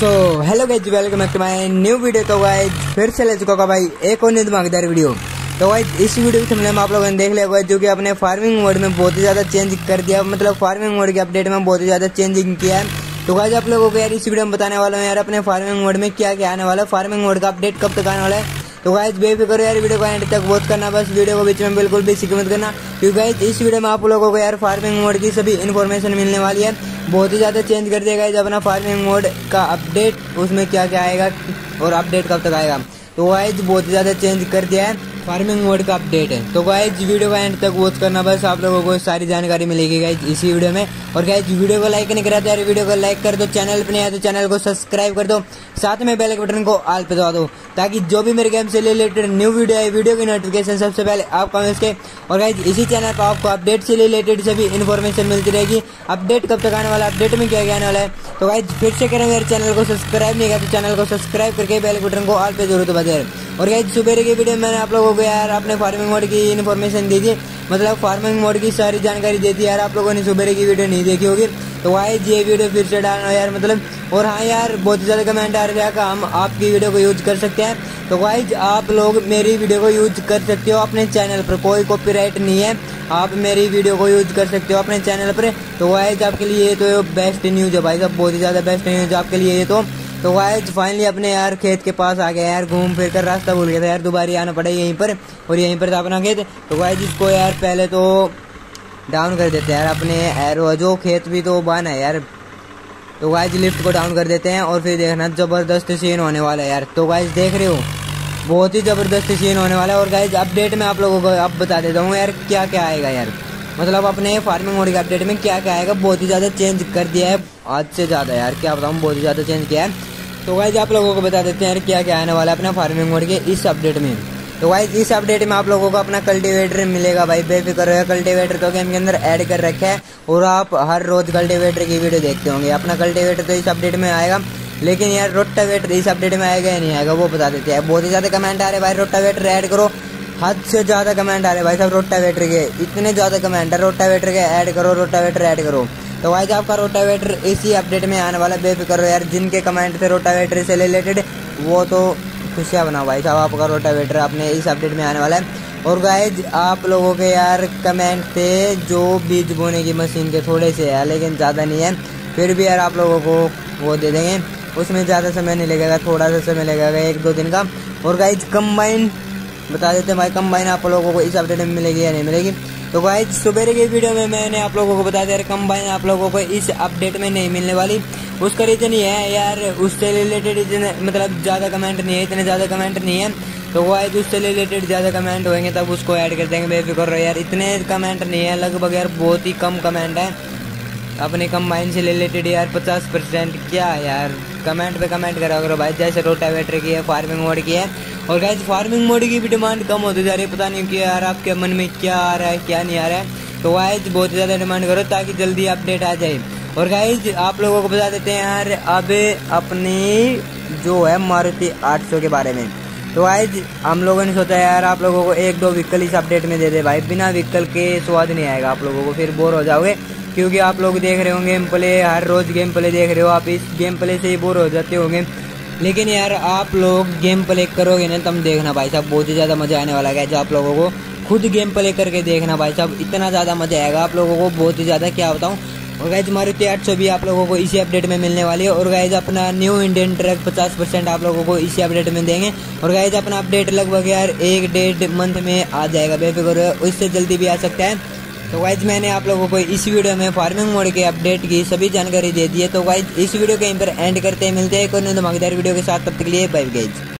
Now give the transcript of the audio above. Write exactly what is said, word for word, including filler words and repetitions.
So hello guys, welcome back to my new video. तो guys फिर से ले चुका भाई एक और धमाकेदार वीडियो। तो गाइज इस वीडियो के में आप लोगों ने देख लिया होगा जो कि अपने फार्मिंग मोड में बहुत ही ज़्यादा चेंज कर दिया, मतलब फार्मिंग मोड के अपडेट में बहुत ही ज़्यादा चेंजिंग किया है। तो गाइज आप लोगों को यार इस वीडियो में बताने वाला हूँ यार अपने फार्मिंग मोड में क्या क्या आने वाला है, फार्मिंग मोड का अपडेट कब तक आने वाला है। तो गाइज बेफिक्र यार वीडियो को एंड तक वॉच करना, बस वीडियो को बीच में बिल्कुल भी स्किप मत करना, क्योंकि गाइज इस वीडियो में आप लोगों को यार फार्मिंग मोड की सभी इन्फॉर्मेशन मिलने वाली है। बहुत ही ज़्यादा चेंज कर दिया गाइज अपना फार्मिंग मोड का अपडेट, उसमें क्या क्या आएगा और अपडेट कब तक आएगा। तो गाइज बहुत ही ज़्यादा चेंज कर दिया है, फार्मिंग मोड का अपडेट है। तो गाइज वीडियो को एंड तक वॉच करना, बस आप लोगों को सारी जानकारी मिलेगी गाइज इसी वीडियो में। और गाइज वीडियो को लाइक नहीं करा तो यार वीडियो को लाइक कर दो, चैनल पे नहीं आया तो चैनल को सब्सक्राइब कर दो, साथ में बेल के बटन को ऑल पे दबा दो, ताकि जो भी मेरे गेम से रिलेटेड न्यू वीडियो है वीडियो की नोटिफिकेशन सबसे पहले आपको मिल सके। और गाइज इसी चैनल पर आपको अपडेट से रिलेटेड सभी इन्फॉर्मेशन मिलती रहेगी। अपडेट कब तक आने वाला है, अपडेट में क्या क्या आने वाला है। तो गाइज फिर से करें यार चैनल को सब्सक्राइब नहीं किया तो चैनल को सब्सक्राइब करके बेल के बटन को ऑल पे जरूर दबा दे। और गाइज सुबह की वीडियो में मैंने आप लोगों को यार अपने फार्मिंग मोड की इन्फॉर्मेशन दी थी, मतलब फार्मिंग मोड की सारी जानकारी दी थी यार। आप लोगों ने सुबह की वीडियो नहीं देखी होगी तो गाइज ये वीडियो फिर से डालना यार, मतलब। और हाँ यार बहुत ज़्यादा कमेंट आ रहे थे कि हम आपकी वीडियो को यूज कर सकते हैं। तो गाइज आप लोग मेरी वीडियो को यूज कर सकते हो अपने चैनल पर, कोई कॉपीराइट नहीं है, आप मेरी वीडियो को यूज कर सकते हो अपने चैनल पर। तो गाइज आपके लिए ये तो बेस्ट न्यूज़ है भाई साहब, बहुत ही ज़्यादा बेस्ट न्यूज़ आपके लिए ये तो। तो गाइज फाइनली अपने यार खेत के पास आ गया यार, घूम फिर कर रास्ता भूल गया था यार, दोबारा आना पड़ा यहीं पर, और यहीं पर था अपना खेत। तो गाइज इसको यार पहले तो डाउन कर देते हैं यार, अपने एरो जो खेत भी तो बान है यार। तो गाइज लिफ्ट को डाउन कर देते हैं और फिर देखना ज़बरदस्त सीन होने वाला है यार। तो गाइज देख रहे हो बहुत ही ज़बरदस्त सीन होने वाला है। और गाइज अपडेट में आप लोगों को अब बता देता हूँ यार क्या क्या आएगा यार, मतलब अपने फार्मिंग मोड के अपडेट में क्या क्या आएगा। बहुत ही ज़्यादा चेंज कर दिया है आज से ज़्यादा यार, क्या बताऊँ, बहुत ही ज़्यादा चेंज किया है। तो गाइज आप लोगों को बता देते हैं यार क्या क्या आने वाला है अपना फार्मिंग मोड के इस अपडेट में। तो गाइज इस अपडेट में आप लोगों को अपना कल्टीवेटर मिलेगा भाई, बेफिक्र है। कल्टीवेटर तो गेम के अंदर ऐड कर रखा है और आप हर रोज कल्टीवेटर की वीडियो देखते होंगे। अपना कल्टीवेटर तो इस अपडेट में आएगा, लेकिन यार रोटावेटर इस अपडेट में आएगा या नहीं आएगा वो बता देते हैं। बहुत ही ज़्यादा कमेंट आ रहे भाई रोटावेटर ऐड करो, हद से ज़्यादा कमेंट आ रहे भाई साहब रोटावेटर के, इतने ज़्यादा कमेंट है रोटावेटर के ऐड करो, रोटावेटर ऐड करो। तो गाइज आपका रोटावेटर इसी अपडेट में आने वाला, बेफिक्र यार। जिनके कमेंट थे रोटावेटर से रिलेटेड वो तो खुशियाँ बनाओ भाई साहब, आपका रोटावेटर आपने इस अपडेट में आने वाला है। और गाइज आप लोगों के यार कमेंट थे जो बीज बोने की मशीन के थोड़े से है, लेकिन ज़्यादा नहीं है, फिर भी यार आप लोगों को वो दे देंगे, उसमें ज़्यादा समय नहीं लगेगा, थोड़ा सा समय लगेगा एक दो दिन का। और गाइज कंबाइन बता देते हैं भाई, कंबाइन आप लोगों को इस अपडेट में मिलेगी या नहीं मिलेगी। तो गाइज सुबह की वीडियो में मैंने आप लोगों को बता दिया कंबाइन आप लोगों को इस अपडेट में नहीं मिलने वाली। उसका रीज़न ये है यार, उससे रिलेटेड इतने मतलब ज़्यादा कमेंट नहीं है, इतने ज़्यादा कमेंट नहीं है। तो गाइज उससे रिलेटेड ज़्यादा कमेंट होंगे तब उसको ऐड कर देंगे, बेफिक्र यार। इतने कमेंट नहीं है, लगभग यार बहुत ही कम कमेंट है अपने कंबाइन से रिलेटेड यार, पचास परसेंट क्या यार, कमेंट पे कमेंट करा करो भाई, जैसे रोटावेटर की है, फार्मिंग मोड की है। और गाइज फार्मिंग मोड की भी डिमांड कम होती जा रही है, पता नहीं क्यों यार, आपके मन में क्या आ रहा है क्या नहीं आ रहा है। तो गाइज बहुत ज़्यादा डिमांड करो ताकि जल्दी अपडेट आ जाए। और गाइज आप लोगों को बता देते हैं यार अब अपनी जो है मारुति आठ सौ के बारे में। तो गाइज हम लोगों ने सोचा यार आप लोगों को एक दो व्हीकल इस अपडेट में दे दे भाई, बिना व्हीकल के स्वाद नहीं आएगा, आप लोगों को फिर बोर हो जाओगे, क्योंकि आप लोग देख रहे होंगे गेम प्ले, हर रोज गेम प्ले देख रहे हो, आप इस गेम प्ले से ही बोर हो जाते होंगे। लेकिन यार आप लोग गेम प्ले करोगे ना तब देखना भाई साहब बहुत ही ज़्यादा मज़ा आने वाला है। जो आप लोगों को खुद गेम प्ले करके देखना भाई साहब, इतना ज़्यादा मज़ा आएगा आप लोगों को, बहुत ही ज़्यादा, क्या बताऊँ। और गाइज मारुति आठ सौ भी आप लोगों को इसी अपडेट में मिलने वाली है। और गाइज अपना न्यू इंडियन ट्रक पचास परसेंट आप लोगों को इसी अपडेट में देंगे। और गाइज अपना अपडेट लगभग यार एक डेढ़ मंथ में आ जाएगा, बेफिक्र इससे जल्दी भी आ सकता है। तो गाइज मैंने आप लोगों को इस वीडियो में फार्मिंग मोड के अपडेट की सभी जानकारी दे दी है। तो गाइज इस वीडियो के यहीं पर एंड करते हैं, मिलते हैं एक और धमाकेदार वीडियो के साथ, तब तक के लिए बाय गाइज।